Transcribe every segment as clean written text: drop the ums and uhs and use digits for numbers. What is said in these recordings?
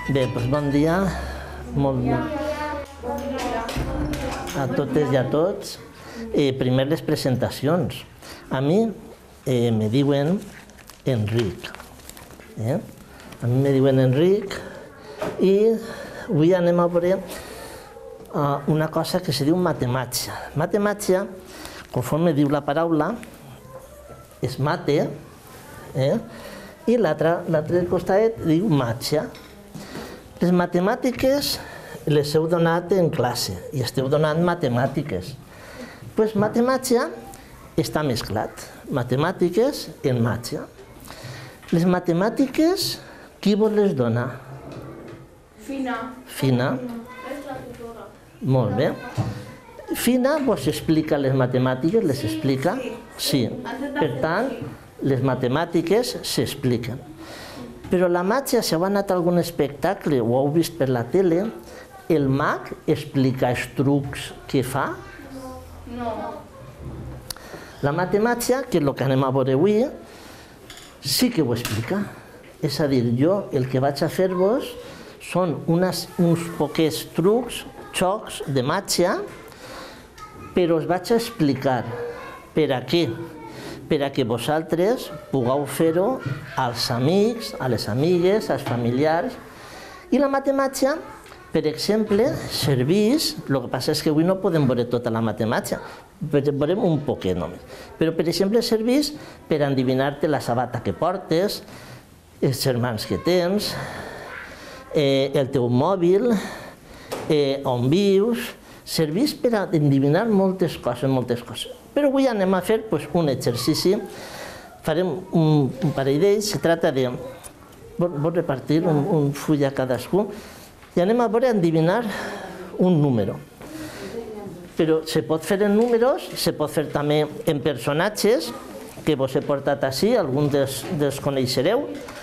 Bé, doncs bon dia a totes i a tots. Primer les presentacions. A mi me diuen Enric. A mi me diuen Enric i avui anem a veure una cosa que se diu matemàtica. Matemàtica, conforme diu la paraula, és mate, i l'altre costat diu matxa. Les matemàtiques les heu donat en classe i esteu donant matemàtiques. Doncs matemàtica està mesclat. Matemàtiques en matxa. Les matemàtiques, qui vos les dona? Fina. Fina. És la tutora. Molt bé. Fina vos explica les matemàtiques, les explica? Sí. Per tant, les matemàtiques s'expliquen. Però la matxa, si heu anat a algun espectacle o heu vist per la tele, el mag explica els trucs que fa? No. La matemàtica, que és el que anem a veure avui, sí que ho explica. És a dir, jo el que vaig a fer-vos són uns poquets trucs, xocs de matxa, però us vaig a explicar per a què. Per a que vosaltres pugueu fer-ho als amics, a les amigues, als familiars. I la matemàtica, per exemple, serveix, el que passa és que avui no podem veure tota la matemàtica, veurem un poquet només, però per exemple serveix per endevinar-te la sabata que portes, els germans que tens, el teu mòbil, on vius, serveix per endevinar moltes coses. Però avui anem a fer un exercici, farem un parell d'ells, se tracta de... Vols repartir un full a cadascú? I anem a veure endevinar un número. Però se pot fer en números, se pot fer també en personatges, que vos he portat així, alguns dels coneixereu.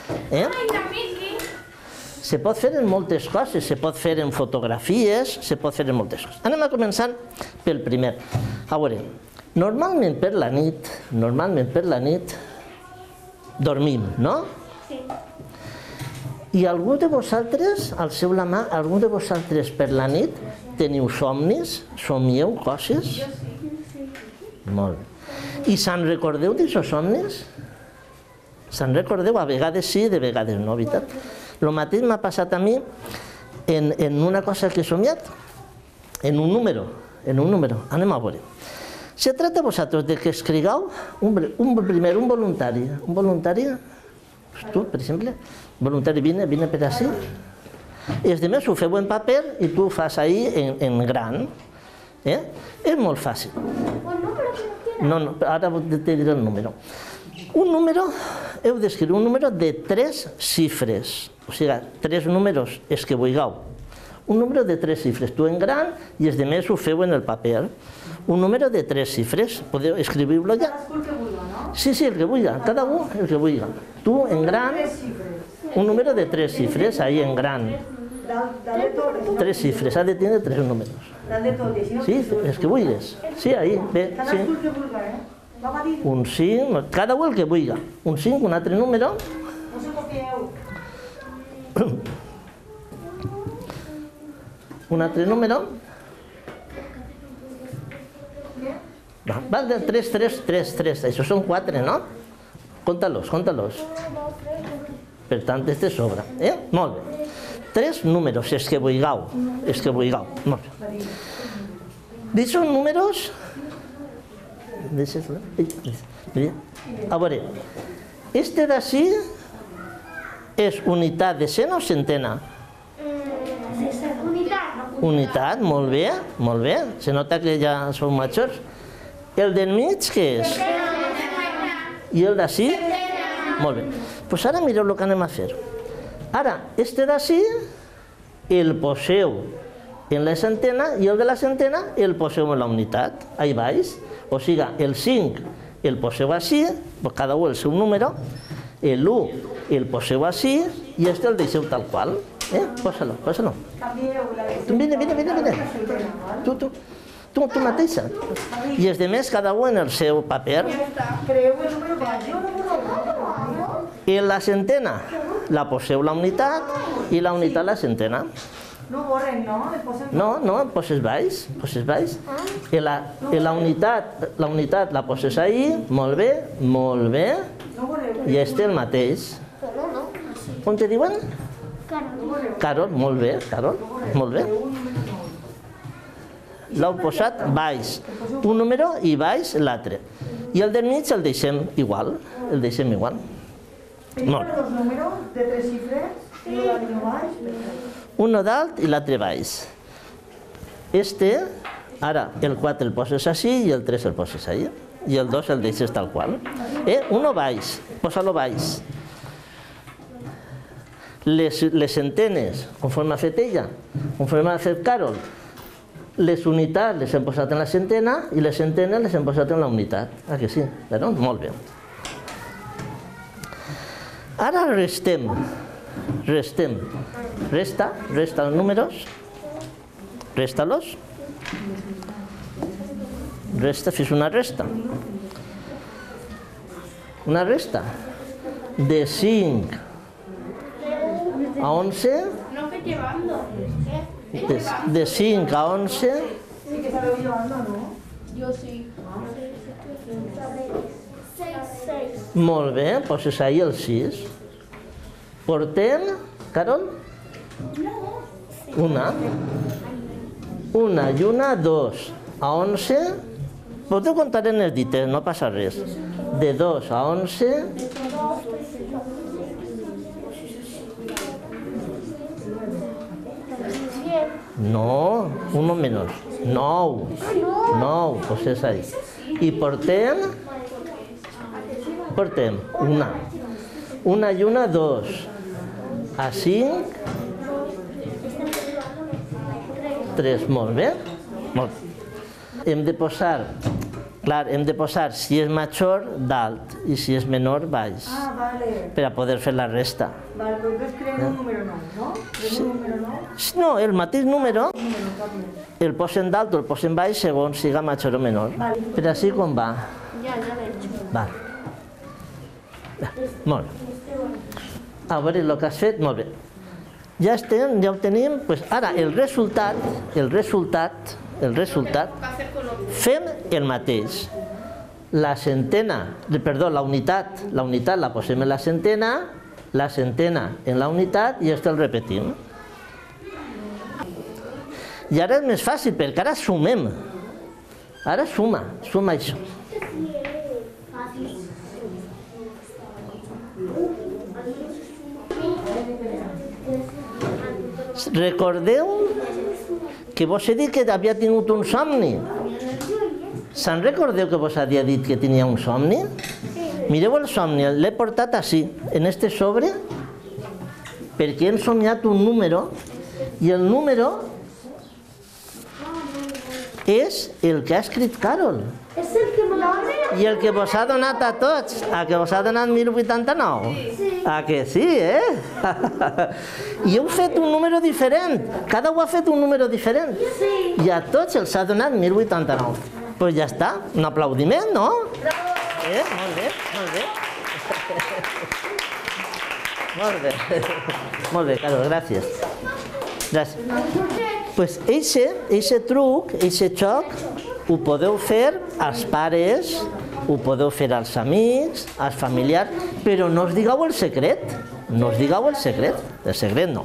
Se pot fer en moltes coses, se pot fer en fotografies, se pot fer en moltes coses. Anem a començar pel primer. A veure, normalment per la nit, dormim, no? Sí. I algú de vosaltres, alceu la mà, algú de vosaltres per la nit teniu somnis? Somieu coses? Jo sí. Molt bé. I se'n recordeu d'aixòs somnis? Se'n recordeu? A vegades sí, de vegades no, veritat? El mateix m'ha passat a mi en una cosa que he somiat, en un número. Anem a veure. Se tracta vosaltres de que escrigueu primer un voluntari. Un voluntari, tu, per exemple, voluntari, vine per ací. I els altres ho feu en paper i tu ho fas ahí en gran. És molt fàcil. No, ara te diré el número. Un número, heu d'escriure un número de 3 xifres. O sigui, 3 números, els que vulgueu. Un número de 3 xifres, tu en gran i els altres ho feu en el paper. Un número de 3 xifres, podeu escriure-lo ja. Cadascú el que vulgui, no? Sí, el que vulgui, cada un el que vulgui. Tu en gran, un número de 3 xifres, ahí en gran. Dale tot. 3 xifres, ha de tenir 3 números. Dale tot. Sí, els que vulguis. Sí, ahí, bé, sí. Cadascú el que vulgui, Vam a dir, Un 5, cada un el que vulgui. Un 5, un altre número. no se copieu. Un altre número. Val, 3. Això són 4, no? Conta-los. Per tant, este sobra. Molt bé. 3 números, els que vulgueu. Molt bé. D'aixòs números... A veure, este d'ací és unitat de cent o centena? Unitat, molt bé. Se nota que ja sou majors. El del mig, què és? I el d'ací? Molt bé. Doncs ara mireu el que anem a fer. Ara, este d'ací el poseu en la centena i el de la centena el poseu en la unitat. Ahí baix. O sigui, el 5 el poseu així, cada un el seu número, l'1 el poseu així i este el deixeu tal qual. Posa-lo. Canvieu la... Vine. Tu mateixa. I els altres, cada un en el seu paper. Creu el número que jo no. I la centena la poseu la unitat i la unitat la centena. No borren, no? El posen... No, poses baix. I la unitat la poses ahí, molt bé, No borreu. i este el mateix. Com te diuen? Carol, molt bé, Carol, molt bé. L'heu posat baix, un número i baix l'altre. I el del mig el deixem igual, Tenim Molt. dos números de 3 xifres, uno dalt i uno baix. Un dalt i l'altre baix. Ara el 4 el poses així i el 3 el poses allà. I el 2 el deixes tal qual. Uno baix, posa-lo baix. Les centenes, conforme ha fet ella, conforme ha fet Carol, les unitats les hem posat en la centena i les centenes les hem posat en la unitat. Ah, que sí? Molt bé. Ara restem. Resta els números. Resta-los. Fes una resta. Una resta de 5 a 11. No que llevando. De 5 a 11. Sí que sabeu llevando, ¿no? Yo sí. Molt bé, poses ahí el 6. Portem, Carol? Una i una, 2. A 11, podeu comptar en els dites, no passa res. De 2 a 11, no, uno menos, 9, poses ahí. I portem una i una, 2. A 5, 3, molt bé. Hem de posar si és major dalt i si és menor baix, Ah, vale. per a poder fer la resta. Vale, pues entonces creem un número 9, ¿no? Creem un número 9. No, el mateix número Número, cambio. el posen dalt o el posen baix segons siga major o menor. Vale. Per així com va. Ya lo he hecho. Val. Molt bé. A veure el que has fet, molt bé. Ja ho tenim. Ara el resultat, ¿Qué hacer con otro? fem el mateix. La unitat la posem en la centena en la unitat i esto el repetim. I ara és més fàcil perquè ara sumem. Ara suma això. Recordeu que vos he dit que havia tingut un somni. Se'n recordeu que vos havia dit que tenia un somni? Mireu el somni, l'he portat així, en este sobre, perquè hem somiat un número i el número és el que ha escrit Carol. Es el que me lo I el que vos ha donat a tots, a que vos ha donat 1089? Sí. A que sí, I heu fet un número diferent, cada un ha fet un número diferent. Sí. I a tots els ha donat 1089. Doncs ja està, un aplaudiment, no? Molt bé. Molt bé, Carol, gràcies. Pues eixe truc, eixe joc, ho podeu fer als pares, ho podeu fer als amics, als familiars, però no us digueu el secret. No us digueu el secret no.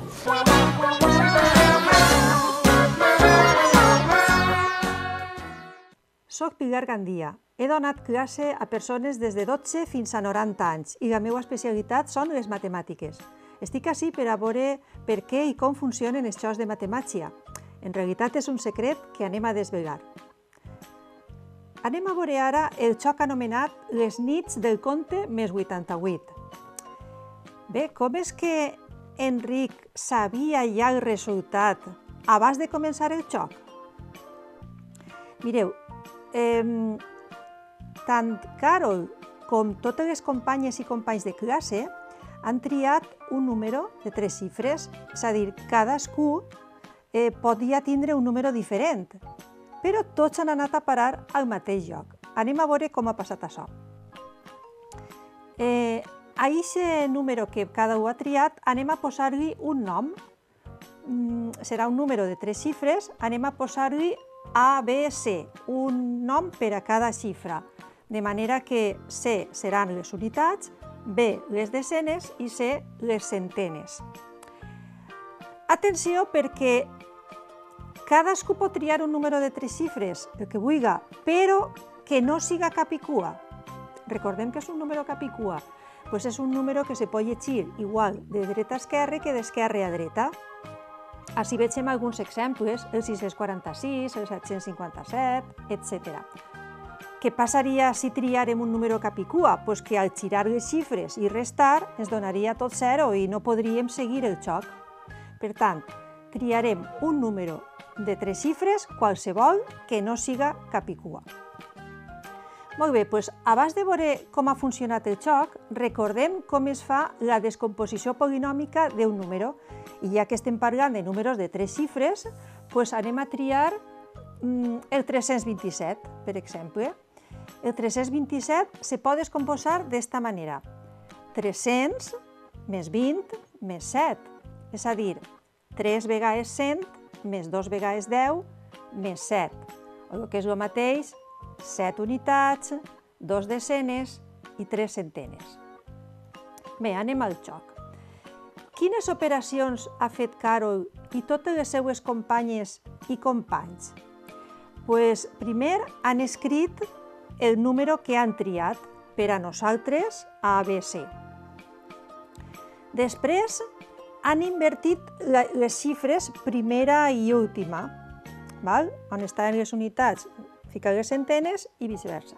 Soc Pilar Gandia. He donat classe a persones des de 12 fins a 90 anys i la meva especialitat són les matemàtiques. Estic ací per a veure per què i com funcionen els jocs de matemàtica. En realitat és un secret que anem a desvelar. Anem a veure ara el joc anomenat Les nits del conte més 88. Bé, com és que Enric sabia ja el resultat abans de començar el joc? Mireu, tant Carol com totes les companyes i companys de classe han triat un número de 3 xifres, és a dir, cadascú podia tindre un número diferent, però tots han anat a parar al mateix lloc. Anem a veure com ha passat això. a aquest número que cada un ha triat anem a posar-li un nom. Serà un número de 3 xifres, anem a posar-li A, B, C, un nom per a cada xifra, de manera que C seran les unitats, B les desenes i C les centenes. Atenció perquè cadascú pot triar un número de 3 xifres, el que vulgui, però que no siga capicua. Recordem que és un número capicua, doncs és un número que se pot llegir igual de dreta a esquerra que d'esquerra a dreta. Així vegem alguns exemples, el 646, el 757, etc. Què passaria si triarem un número capicua? Doncs que al girar les xifres i restar ens donaria tot 0 i no podríem seguir el joc. Per tant, triarem un número de 3 xifres, qualsevol que no siga capicua. Molt bé, doncs abans de veure com ha funcionat el joc, recordem com es fa la descomposició polinòmica d'un número. I ja que estem parlant de números de 3 xifres, doncs anem a triar el 327, per exemple. El 327 se pot descomposar d'esta manera. 300 més 20 més 7, és a dir, 3 vegades 100 més 2 vegades 10 més 7, o el que és el mateix, 7 unitats, 2 desenes i 3 centenes. Bé, anem al joc. Quines operacions ha fet Carol i totes les seues companyes i companys? Doncs primer han escrit el número que han triat per a nosaltres a ABC. Després han invertit les xifres primera i última, on estaven les unitats, ficar les centenes i viceversa.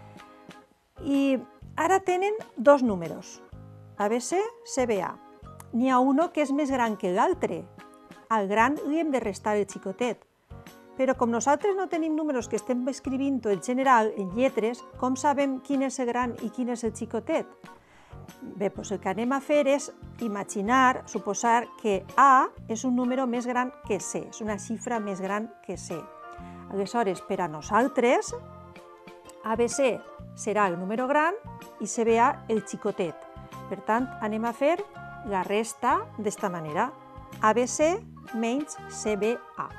I ara tenen 2 números, ABC, CBA. N'hi ha un que és més gran que l'altre. Al gran li hem de restar el xicotet. Però com nosaltres no tenim números que estem escrivint en general en lletres, com sabem quin és el gran i quin és el xicotet? Bé, doncs el que anem a fer és imaginar, suposar que A és un número més gran que C, és una xifra més gran que C. Aleshores, per a nosaltres, ABC serà el número gran i CBA el xicotet. Per tant, anem a fer la resta d'esta manera. ABC menys CBA.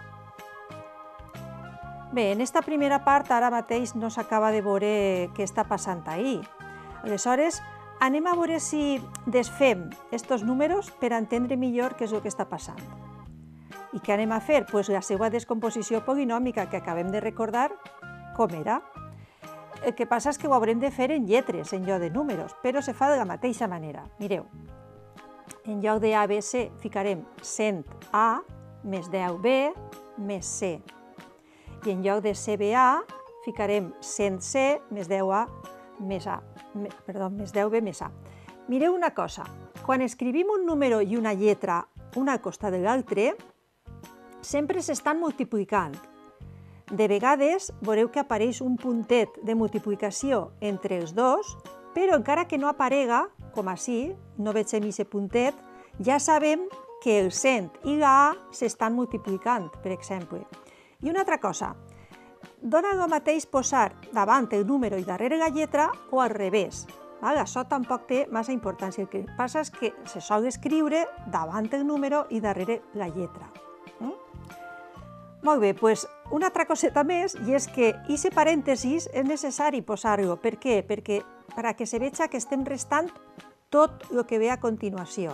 Bé, en esta primera part ara mateix no s'acaba de veure què està passant ahí. Aleshores, anem a veure si desfem aquests números per entendre millor què és el que està passant. I què anem a fer? Doncs la seva descomposició polinòmica, que acabem de recordar com era. El que passa és que ho haurem de fer en lletres, en lloc de números, però se fa de la mateixa manera. Mireu, en lloc de ABC ficarem 100A més 10B més C. I en lloc de CBA ficarem 100C més 10A més A. Més 10B més A. Mireu una cosa, quan escrivim un número i una lletra una al costat de l'altre, sempre s'estan multiplicant. De vegades veureu que apareix un puntet de multiplicació entre els dos, però encara que no aparega, com així, no vegem aquest puntet, ja sabem que el 100 i la A s'estan multiplicant, per exemple. I una altra cosa, dona el mateix posar davant el número i darrere la lletra o al revés. Això tampoc té massa importància. El que passa és que se sol escriure davant el número i darrere la lletra. Molt bé, doncs una altra coseta més, i és que aquest parèntesis és necessari posar-lo. Per què? Perquè que se veja que estem restant tot el que ve a continuació.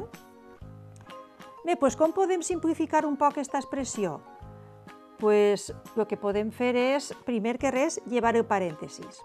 Bé, doncs com podem simplificar un poc aquesta expressió? Doncs el que podem fer és, primer que res, llevar el parèntesis.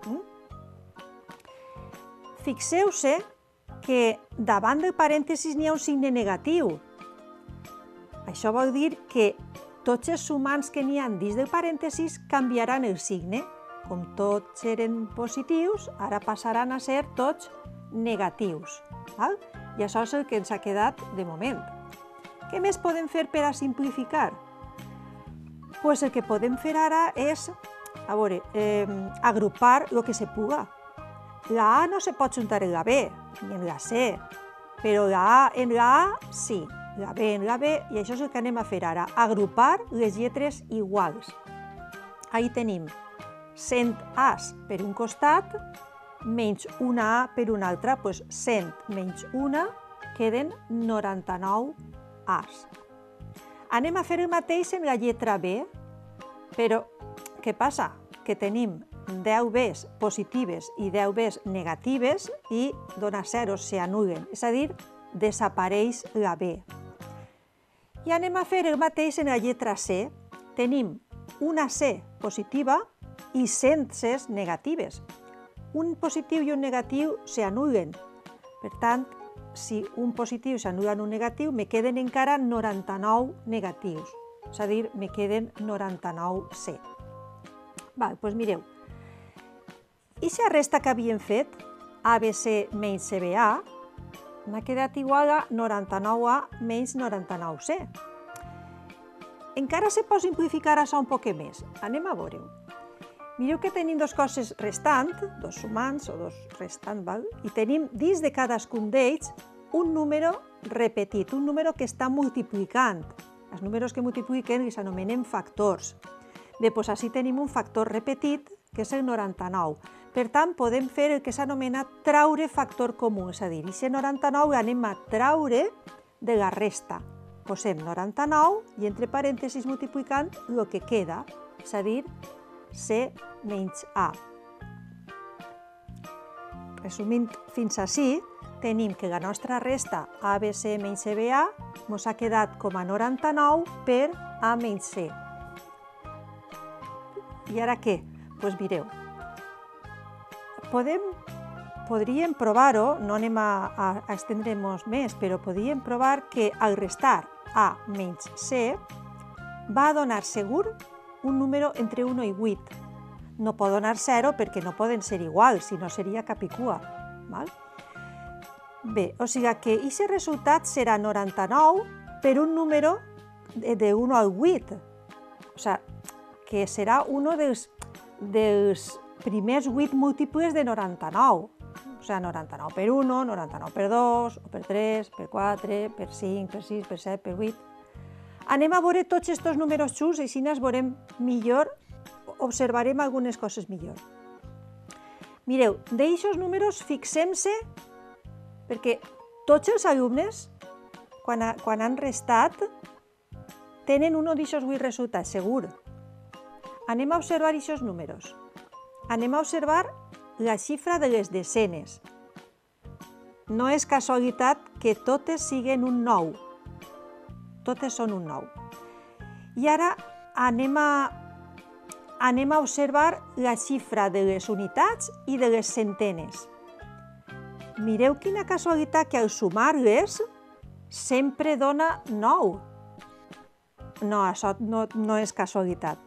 Fixeu-se que davant del parèntesis n'hi ha un signe negatiu. Això vol dir que tots els sumands que n'hi ha dins del parèntesis canviaran el signe. Com tots eren positius, ara passaran a ser tots negatius. I això és el que ens ha quedat de moment. Què més podem fer per a simplificar? Doncs el que podem fer ara és agrupar el que se puga. La A no se pot juntar en la B, ni en la C, però la A en la A sí. La B en la B, i això és el que anem a fer ara, agrupar les lletres iguals. Ahí tenim 100 A's per un costat menys una A per una altra, doncs 100 menys una queden 99 A's. Anem a fer el mateix en la lletra B, però què passa? Que tenim 10 B's positives i 10 B's negatives i dona zeros, s'anul·len, és a dir, desapareix la B. I anem a fer el mateix en la lletra C. Tenim una C positiva i 100 C's negatives. Un positiu i un negatiu s'anul·len. Per tant, si un positiu s'anul·la en un negatiu, me queden encara 99 negatius. És a dir, me queden 99 C. Doncs mireu. I la resta que havíem fet, ABC menys CBA, m'ha quedat igual a 99A menys 99C. Encara se pot simplificar això un poc més. Anem a veure-ho. Mireu que tenim dues coses restant, dos sumants o dos restant, i tenim dins de cadascun d'ells un número repetit, un número que està multiplicant. Els números que multipliquen els anomenem factors. Bé, doncs així tenim un factor repetit, que és el 99. Per tant, podem fer el que s'anomena traure factor comú, és a dir, aquest 99 l'anem a traure de la resta. Posem 99 i entre parèntesis multiplicant el que queda, és a dir, C menys A. Resumint fins ací, tenim que la nostra resta ABC menys CBA ens ha quedat com a 99 per A menys C. I ara què? Doncs mireu, podríem provar-ho, no anem a estendre-nos més, però podríem provar que al restar A menys C va donar segur un número entre 1 i 8. No pot donar 0 perquè no poden ser iguals, si no seria capicua. Bé, o sigui que aquest resultat serà 99 per un número de 1 al 8. O sigui que serà un dels primers 8 múltiples de 99. O sigui, 99 per 1, 99 per 2, o per 3, per 4, per 5, per 6, per 7, per 8. Anem a veure tots aquests números junts i així ens veurem millor, observarem algunes coses millor. Mireu, d'aquests números fixem-se perquè tots els alumnes, quan han restat, tenen un d'aquests 8 resultats, segur. Anem a observar aquests números. Anem a observar la xifra de les desenes. No és casualitat que totes siguin un 9. Totes són un 9. I ara anem a observar la xifra de les unitats i de les centenes. Mireu quina casualitat que al sumar-les sempre dona 9. No, això no és casualitat.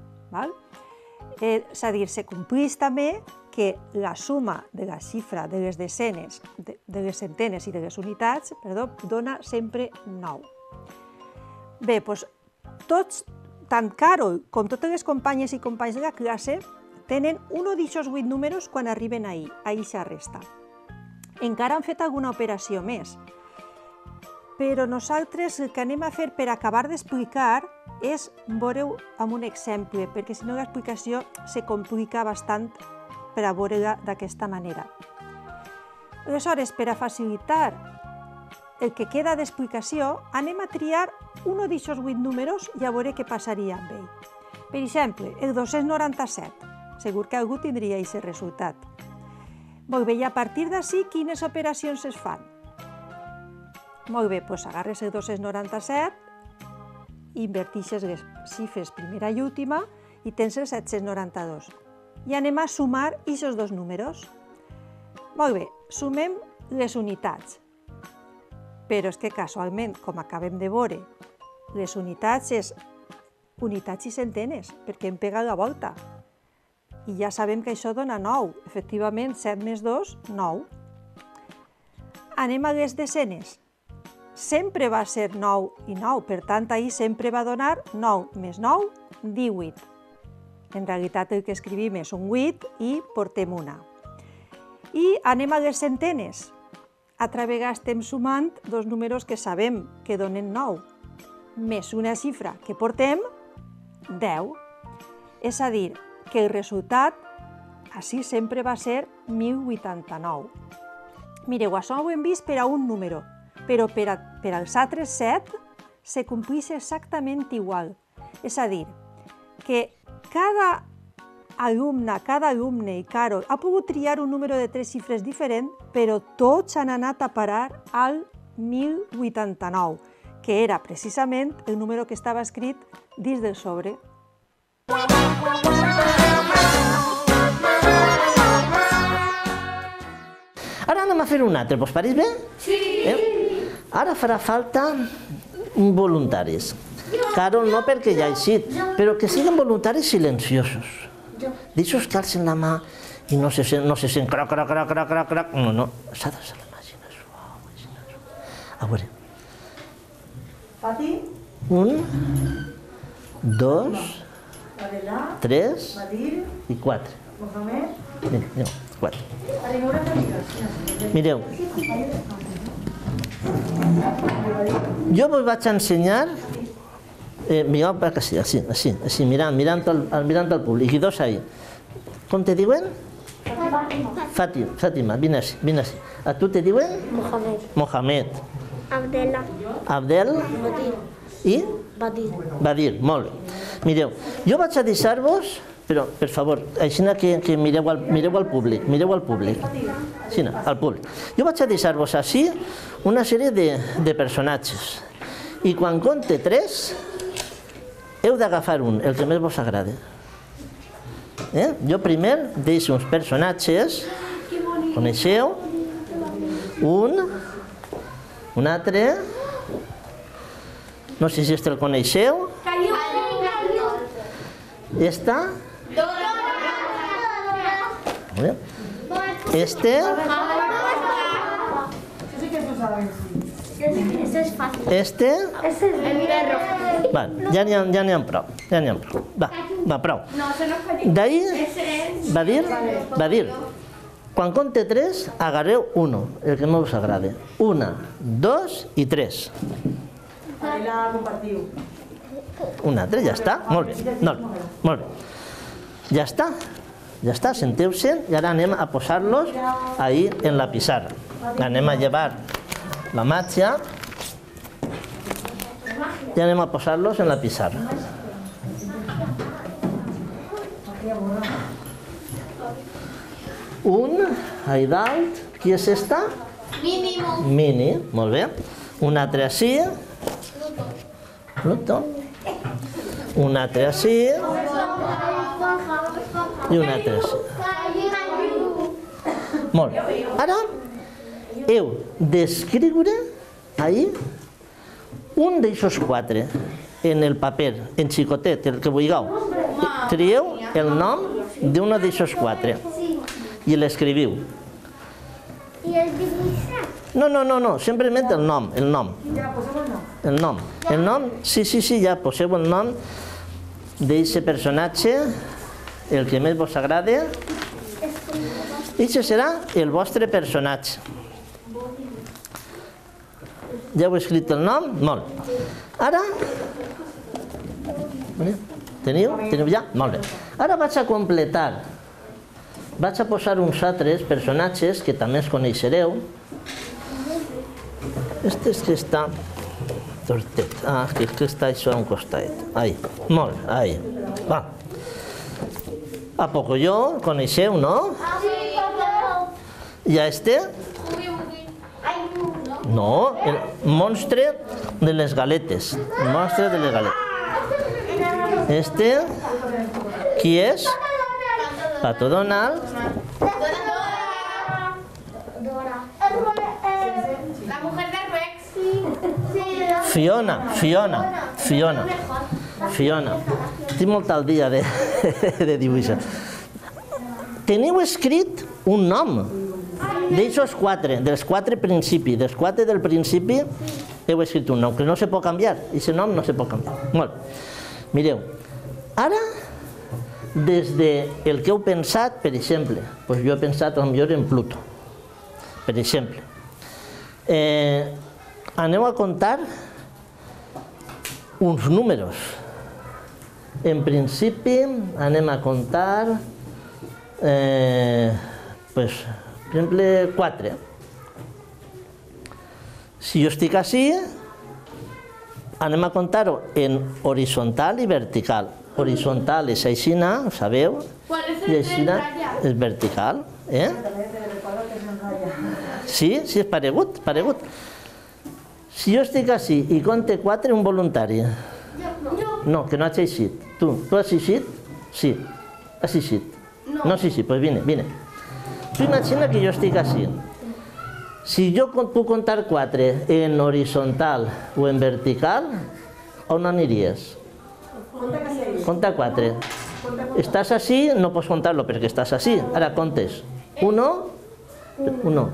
És a dir, se compleix també que la suma de la xifra de les desenes, de les centenes i de les unitats, dona sempre 9. Bé, doncs tots, tant Carol com totes les companyes i companys de la classe, tenen un d'aquests 8 números quan arriben a aquesta resta. Encara han fet alguna operació més, però nosaltres el que anem a fer per acabar d'explicar és veure-ho amb un exemple, perquè si no l'explicació se complica bastant per a veure-la d'aquesta manera. Aleshores, per a facilitar el que queda d'explicació, anem a triar un d'aquests 8 números i a veure què passaria amb ell. Per exemple, el 297. Segur que algú tindria aquest resultat. Molt bé, i a partir d'ací, quines operacions es fan? Molt bé, doncs agarres el 297, invertixes les xifres primera i última i tens el 792. I anem a sumar aquests dos números. Molt bé, sumem les unitats. Però és que casualment, com acabem de veure, les unitats és unitats i centenes, perquè hem pegat la volta. I ja sabem que això dona 9. Efectivament, 7 més 2, 9. Anem a les desenes. Sempre va ser 9 i 9, per tant, ahir sempre va donar 9 més 9, 18. En realitat el que escrivim és un 8 i portem una. I anem a les centenes. Altra vegada estem sumant dos números que sabem que donen 9, més una xifra que portem 10. És a dir, que el resultat Així sempre va ser 1089. Mireu, això ho hem vist per a un número, però per als altres 7 se compleix exactament igual. És a dir, que cada alumne i Carol ha pogut triar un número de 3 xifres diferent, però tots han anat a parar al 1089, que era precisament el número que estava escrit dins del sobre. Ara anem a fer un altre, vos pareix bé? Sí! Ara farà falta voluntaris. Carol no perquè ja ha eixit, però que siguin voluntaris silenciosos. D'aixòs que alcen la mà i no se sent croc, croc, croc, croc, croc, croc. No, s'ha d'alçar la mà, així suau. A veure. Fati. 1, 2, 3 i 4. Mireu, 4. Mireu. Jo vos vaig ensenyar, mireu per aquí, així, mirant al públic, i dos ahí. Com te diuen? Fàtima, vine així. A tu te diuen? Mohamed. Abdel. I? Badir, molt bé. Mireu, jo vaig a deixar-vos, però, per favor, així que mireu al públic, així, al públic. Jo vaig a deixar-vos així una sèrie de personatges, i quan compte 3, heu d'agafar un, el que més vos agrada. Jo primer deixo uns personatges, coneixeu, un altre, no sé si este el coneixeu, esta, este, este, ja n'hi ha prou, va, prou. D'ahir, Badir, quan compte 3, agarreu un, el que més us agrada. 1, 2 i 3. La compartiu. Un altre, ja està, molt bé. Ja està, senteu-se, i ara anem a posar-los ahí en la pissarra. Anem a llevar la màgia i anem a posar-los en la pissarra. Un, ahí dalt, qui és esta? Mini, molt bé. Un altre així. Pluto. Un altre així. I un altre així. Molt bé. Ara heu d'escriure ahí un d'aixòs 4 en el paper, en xicotet, el que vulgueu. Trieu el nom d'una d'aixòs 4 i l'escriviu. I el dibuixar? No, simplement el nom. El nom, sí, ja poseu el nom d'aquest personatge, el que més vos agrada. Aquest serà el vostre personatge. Ja heu escrit el nom? Molt. Ara, teniu ja? Molt bé. Ara vaig a completar. Vaig a posar uns altres personatges que també els coneixereu. Este és que està tortet. Que està això a un costat. Ahí, molt, ahí. Va. A Pocoyo, coneixeu, no? I a este? No, el monstre de les galetes. El monstre de les galetes. Este, qui és? Pato Donald. La mujer del Rex. Fiona. Estic molt al dia de dibuixar. Teniu escrit un nom d'aixòs 4, dels 4 principis. Dels 4 del principi heu escrit un nom, que no se pot canviar. Aquest nom no se pot canviar. Molt. Mireu, ara, des del que heu pensat, per exemple, jo he pensat potser en Pluto, per exemple. Aneu a comptar uns números. En principi, anem a comptar pues, per exemple, 4. Si jo estic així, anem a comptar-ho en horitzontal i vertical. Horitzontal és aixina, ho sabeu? I aixina és vertical. Sí, és paregut. Si jo estic així i compte 4, un voluntari. No, que no has eixit. Tu has eixit? Sí, has eixit. No has eixit, doncs vine. Tu imagina que jo estic així. Si jo puc comptar 4 en horitzontal o en vertical, on aniries? Compta 4. Estàs així, no pots comptar-lo perquè estàs així. Ara comptes. 1, 2,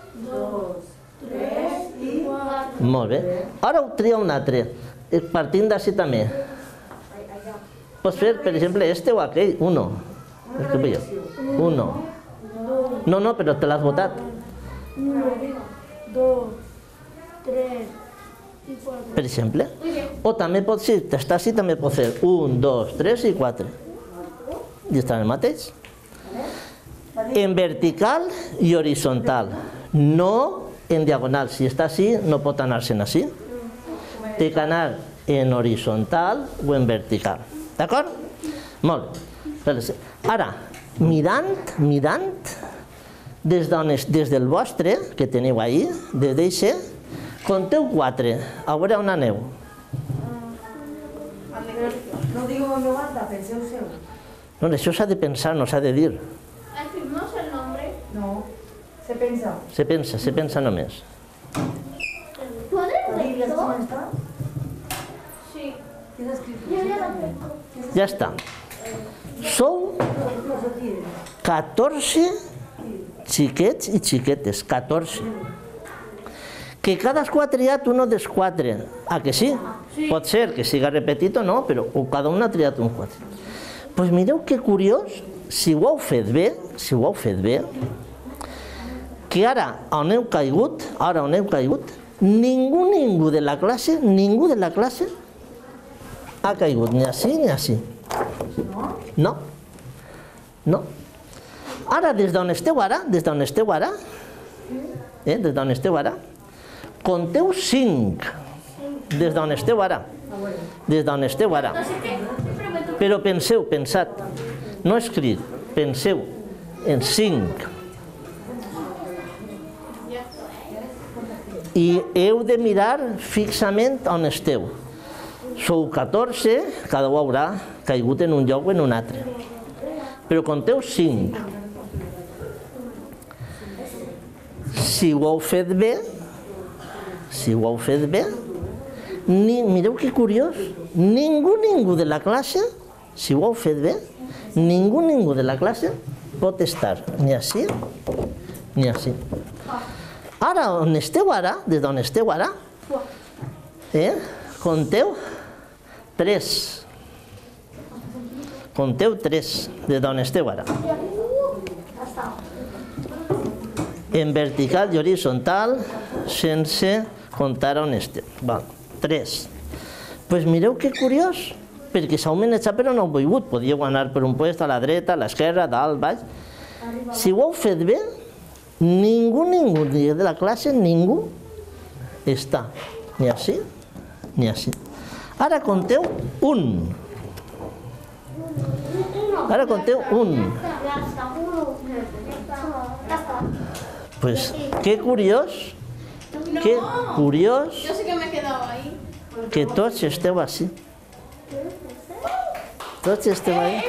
3 i 4. Molt bé. Ara ho tria un altre. Partint d'així també. Pots fer, per exemple, este o aquell. 1. 1. No, però te l'has votat. 1, 2, 3 i 4. Per exemple. O també pots, si estàs així, també pots fer 1, 2, 3 i 4. I està el mateix. En vertical i horitzontal. No en diagonal. Si està així, no pot anar-se'n així. Té que anar en horitzontal o en vertical. D'acord? Molt bé. Ara, mirant, des del vostre, que teniu ahí, des d'eixe, conteu 4. A veure on aneu. No digo en voz alta, penseu seu. No, això s'ha de pensar, no s'ha de dir. ¿Decimos el nombre? No, se pensa. Se pensa només. ¿Tú eres ¿Biblia recto? cómo está? Sí. ¿Qué está escrito? Yo ya lo tengo. Ja està. Sou 14 xiquets i xiquetes, 14. Que cadascú ha triat un dels 4. Ah, que sí? Pot ser que siga repetit o no, però cada un ha triat un 4. Doncs mireu que curiós, si ho heu fet bé, que ara on heu caigut, ningú de la classe ha caigut ni així ni així. No. Ara, des d'on esteu ara, conteu 5. Des d'on esteu ara. Però pensat, no escrit, penseu en 5. I heu de mirar fixament on esteu. Sou 14, cada un haurà caigut en un lloc o en un altre. Però conteu 5. Si ho heu fet bé, mireu que curiós, ningú de la classe, si ho heu fet bé, ningú de la classe pot estar ni així ni així. Ara, des d'on esteu ara, conteu 3. Conteu 3 des d'on esteu ara. En vertical i horitzontal, sense comptar on esteu. 3. Doncs mireu que curiós, perquè s'heu manejat però no heu volgut. Podíeu anar per un lloc a la dreta, a l'esquerra, dalt, baix. Si ho heu fet bé, ningú de la classe, ningú està ni així ni així. Ara conteu 1. Pues qué curiós, Yo sé que me he quedado ahí. que tots esteu així. Tots esteu ahí.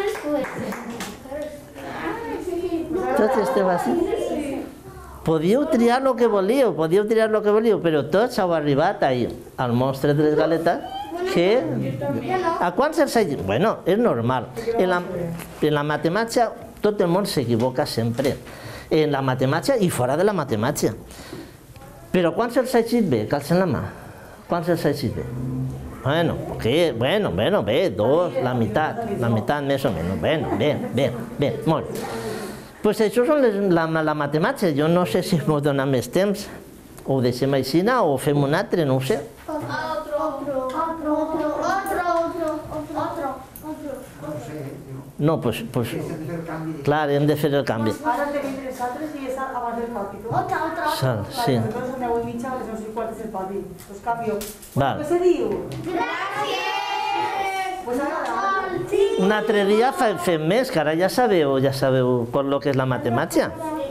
Tots esteu així. Podíeu triar el que volíeu, però tots heu arribat ahí, al monstre de les galetes, que... A quants els hagi... Bueno, és normal. En la matemàtica tot el món s'equivoca sempre. En la matemàtica i fora de la matemàtica. Però quants els ha eixit bé? Calcen la mà. Quants els ha eixit bé? Bueno, bé, 2, la meitat més o menys. Bé, molt. Doncs això és la matemàtica. Jo no sé si ens dona més temps, o ho deixem així, o fem un altre, no ho sé. Otro. No, doncs... Clar, hem de fer el canvi. Ara tenim 3 altres i és abans del capítol. Sí. Llavors a 10 i mitja, a les 9 i quart és el pati. Doncs canvio. Val. Què se diu? Gràcies! Pues ara... Un altre dia fem més, que ara ja sabeu tot el que és la matemàtica.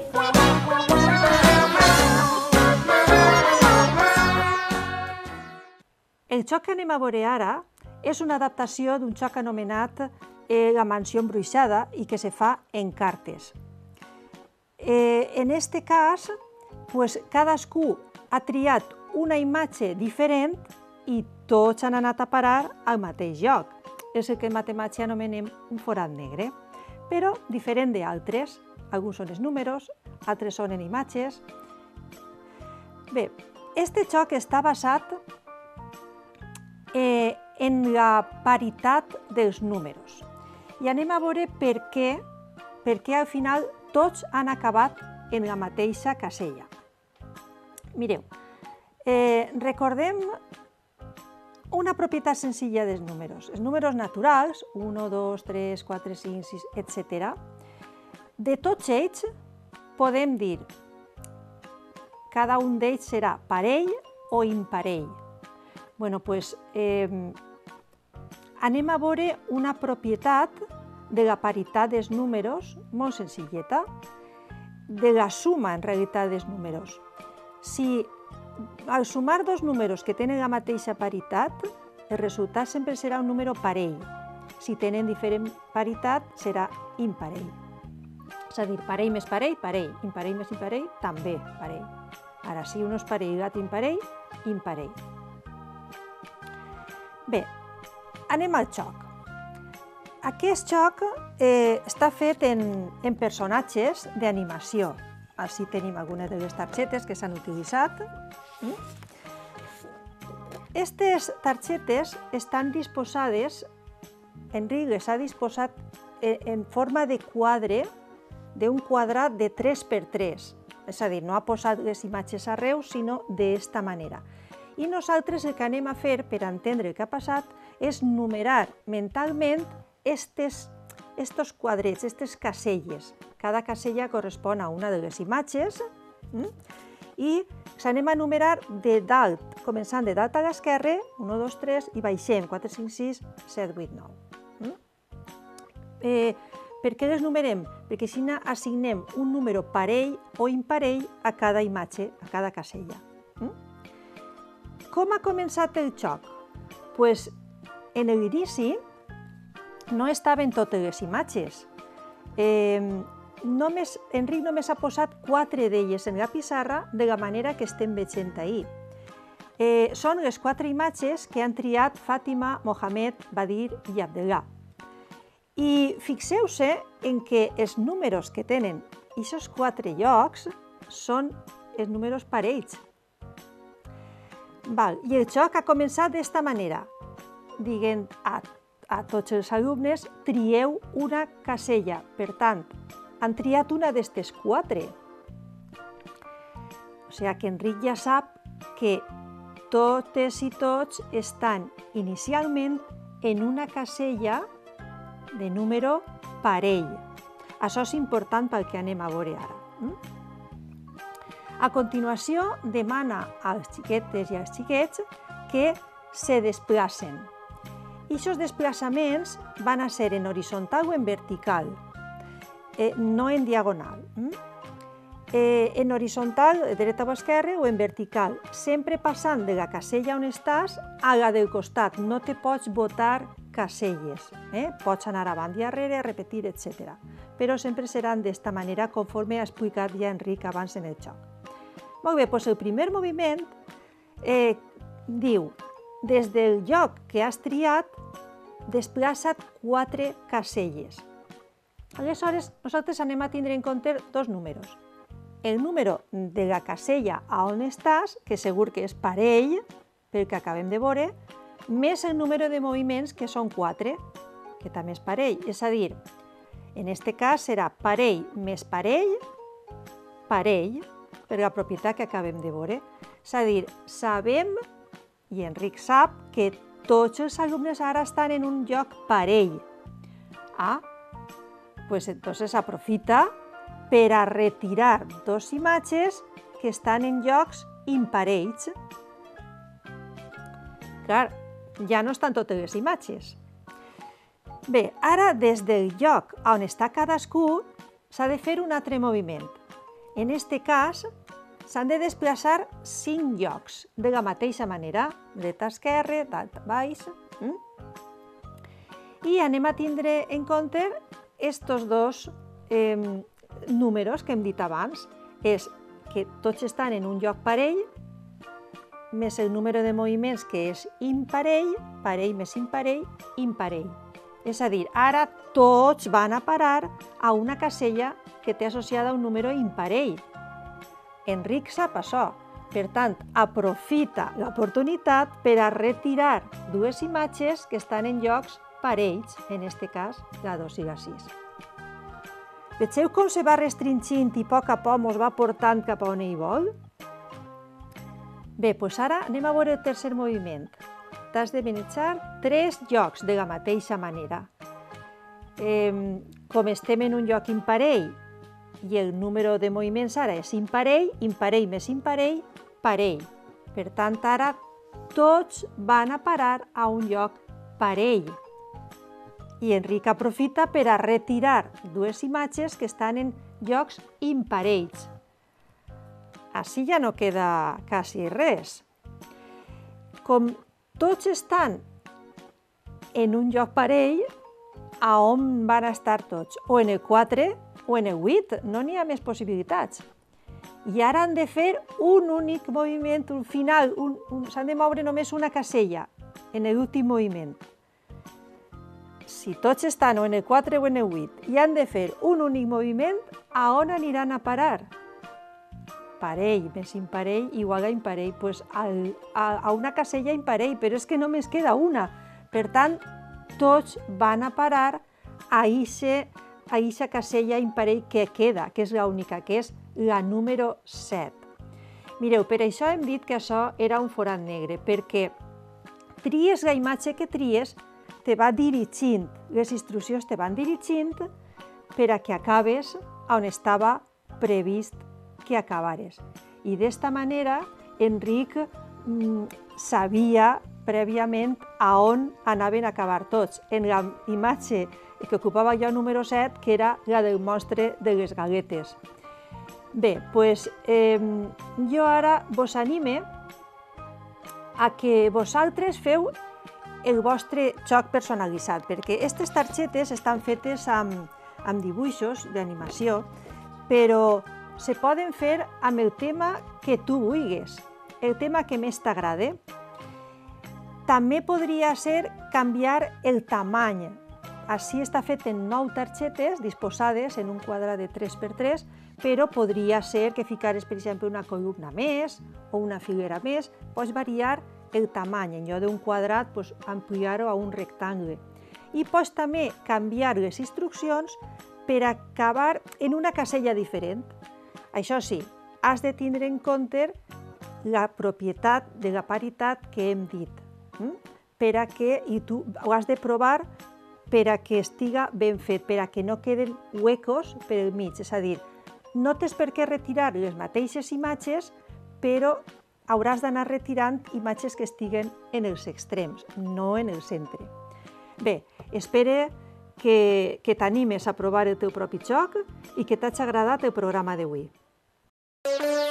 El joc que anem a veure ara és una adaptació d'un joc anomenat La mansió embruixada i que se fa en cartes. En este cas, cadascú ha triat una imatge diferent i tots han anat a parar al mateix lloc. És el que en matemàtica anomenem un forat negre, però diferent d'altres. Alguns són els números, altres són en imatges. Bé, este joc està basat en la paritat dels números. I anem a veure per què al final tots han acabat en la mateixa casella. Mireu, recordem una propietat senzilla dels números. Els números naturals, 1, 2, 3, 4, 5, 6, etc. De tots ells podem dir cada un d'ells serà parell o imparell. Bueno, doncs anem a veure una propietat de la paritat dels números, molt senzilleta, de la suma, en realitat, dels números. Si al sumar dos números que tenen la mateixa paritat, el resultat sempre serà un número parell. Si tenen diferent paritat, serà imparell. És a dir, parell més parell, parell. Imparell més imparell, també parell. Ara, si un és parell i l'altre imparell, imparell. Bé, anem al joc. Aquest joc està fet en personatges d'animació. Així tenim algunes de les targetes que s'han utilitzat. Aquestes targetes estan disposades, Enric les ha disposat en forma de quadre, d'un quadrat de 3x3. És a dir, no ha posat les imatges arreu, sinó d'esta manera. I nosaltres el que anem a fer per entendre el que ha passat és numerar mentalment estos quadrets, aquestes caselles. Cada casella correspon a una de les imatges i s'anem a numerar de dalt, començant de dalt a l'esquerra, 1, 2, 3, i baixem, 4, 5, 6, 7, 8, 9. Per què les numerem? Perquè així assignem un número parell o imparell a cada imatge, a cada casella. Com ha començat el joc? Doncs en l'inici no estaven totes les imatges. Enric només ha posat 4 d'elles en la pissarra de la manera que estem veient ahir. Són les 4 imatges que han triat Fàtima, Mohamed, Badir i Abdellah. I fixeu-se en que els números que tenen aquests 4 llocs són els números parells. I el joc ha començat d'esta manera, dient a tots els alumnes trieu una casella. Per tant, han triat una d'aquestes 4. O sigui que Enric ja sap que totes i tots estan inicialment en una casella de número parell. Això és important pel que anem a veure ara. A continuació, demana als xiquetes i als xiquets que se desplacen. I aquests desplaçaments van a ser en horitzontal o en vertical, no en diagonal. En horitzontal, dreta o esquerra, o en vertical, sempre passant de la casella on estàs a la del costat. No te pots botar caselles. Pots anar avant i darrere, repetir, etc. Però sempre seran d'esta manera, conforme ha explicat ja Enric abans en el joc. Molt bé, doncs el primer moviment diu: des del lloc que has triat, desplaça't 4 caselles. Aleshores, nosaltres anem a tindre en compte 2 números. El número de la casella a on estàs, que segur que és parell, pel que acabem de veure, més el número de moviments, que són 4, que també és parell. És a dir, en aquest cas serà parell més parell, parell, per la propietat que acabem de veure. És a dir, sabem, i Enric sap, que tots els alumnes ara estan en un lloc parell. Pues entonces aprofita per a retirar dos imatges que estan en llocs imparells. Clar, ja no estan totes les imatges. Bé, ara des del lloc on està cadascú s'ha de fer un altre moviment. En aquest cas, s'han de desplaçar 5 llocs de la mateixa manera, dreta, esquerra, dalt, baix. I anem a tindre en compte estos dos números que hem dit abans. És que tots estan en un lloc parell, més el número de moviments que és imparell, parell més imparell, imparell. És a dir, ara tots van a parar a una casella que té associada un número imparell. Enric sap això. Per tant, aprofita l'oportunitat per a retirar dues imatges que estan en llocs parells, en aquest cas, la 2 i la 6. Vegeu com se va restringint i a poc mos va portant cap a on ell vol? Bé, doncs ara anem a veure el tercer moviment. T'has de manejar 3 llocs de la mateixa manera. Com estem en un lloc imparell i el número de moviments ara és imparell, imparell més imparell, parell. Per tant, ara tots van a parar a un lloc parell. I Enric aprofita per a retirar dues imatges que estan en llocs imparells. Així ja no queda quasi res. Com tots estan en un lloc parell, a on van estar tots? O en el 4 o en el 8, no n'hi ha més possibilitats. I ara han de fer un únic moviment, un final, s'han de moure només una casella en l'últim moviment. Si tots estan o en el 4 o en el 8 i han de fer un únic moviment, a on aniran a parar? Parell més imparell igual a imparell, doncs a una casella imparell, però és que només queda una. Per tant, tots van a parar a eixa casella imparell que queda, que és l'única, que és la número 7. Mireu, per això hem dit que això era un forat negre, perquè tries la imatge que tries, te va dirigint, les instruccions te van dirigint per a que acabes on estava previst que acabares. I d'esta manera, Enric sabia prèviament a on anaven a acabar tots. En la imatge que ocupava jo número 7, que era la del monstre de les galetes. Bé, doncs jo ara vos anime a que vosaltres feu el vostre joc personalitzat, perquè aquestes targetes estan fetes amb dibuixos d'animació, però se poden fer amb el tema que tu vulguis, el tema que més t'agrada. També podria ser canviar el tamany. Així està fet en 9 targetes disposades en un quadre de 3x3, però podria ser que ficares, per exemple, una columna més o una filera més. Pots variar el tamany. En lloc d'un quadrat, ampliar-ho a un rectangle. I pots també canviar les instruccions per acabar en una casella diferent. Això sí, has de tindre en compte la propietat de la paritat que hem dit. I tu ho has de provar per a que estiga ben fet, per a que no queden huecos per al mig. És a dir, no tens per què retirar les mateixes imatges, però hauràs d'anar retirant imatges que estiguen en els extrems, no en el centre. Bé, espero que t'animes a provar el teu propi joc i que t'hagi agradat el programa d'avui.